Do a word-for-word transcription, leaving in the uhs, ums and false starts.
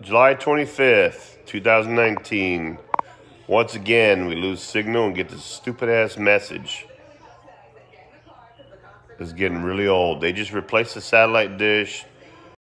July twenty-fifth, two thousand nineteen. Once again, we lose signal and get this stupid-ass message. It's getting really old. They just replaced the satellite dish.